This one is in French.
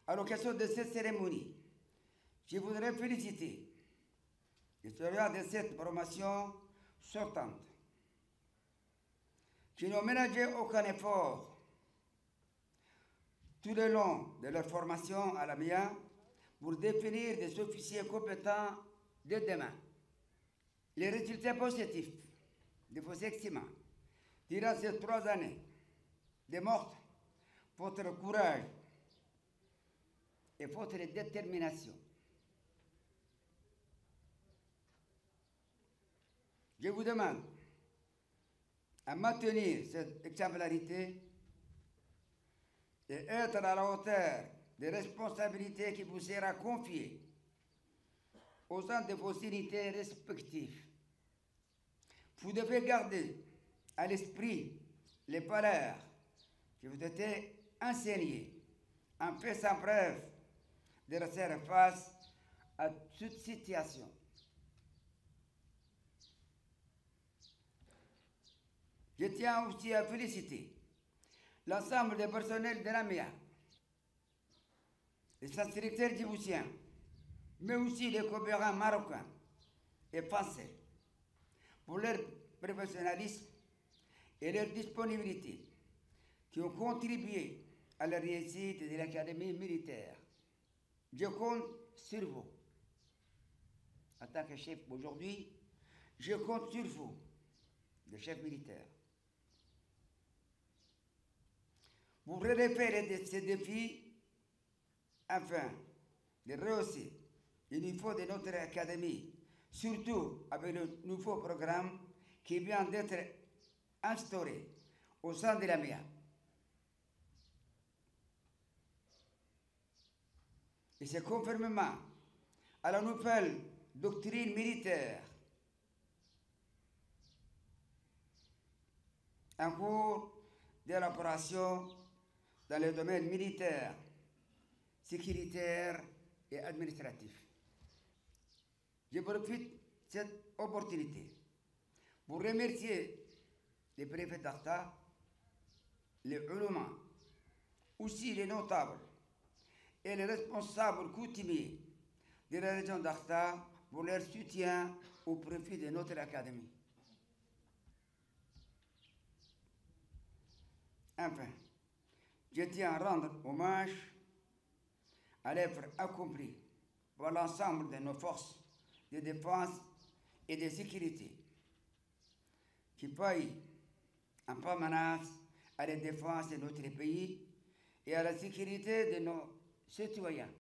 À l'occasion de cette cérémonie, je voudrais féliciter les lauréats de cette promotion sortante qui n'ont ménagé aucun effort tout le long de leur formation à la MIA pour définir des officiers compétents de demain. Les résultats positifs de vos examens durant ces 3 années démontrent votre courage et votre détermination. Je vous demande à maintenir cette exemplarité et être à la hauteur des responsabilités qui vous sera confiées au sein de vos unités respectives. Vous devez garder à l'esprit les valeurs qui vous étaient enseignées en faisant preuve de rester face à toute situation. Je tiens aussi à féliciter l'ensemble des personnels de la MIA, les instructeurs djiboutiens, mais aussi les coopérants marocains et français, pour leur professionnalisme et leur disponibilité qui ont contribué à la réussite de l'académie militaire. Je compte sur vous. En tant que chef aujourd'hui, je compte sur vous, le chef militaire. Vous relevez ces défis afin de rehausser le niveau de notre académie, surtout avec le nouveau programme qui vient d'être instauré au sein de la MIA. Et c'est conformément à la nouvelle doctrine militaire en cours d'élaboration dans le domaine militaire, sécuritaire et administratif. Je profite de cette opportunité pour remercier les préfets d'Arta, les oulémas, aussi les notables et les responsables coutumiers de la région d'Arta pour leur soutien au profit de notre académie. Enfin, je tiens à rendre hommage à l'œuvre accomplie par l'ensemble de nos forces de défense et de sécurité qui veillent en permanence à la défense de notre pays et à la sécurité de nos citoyens.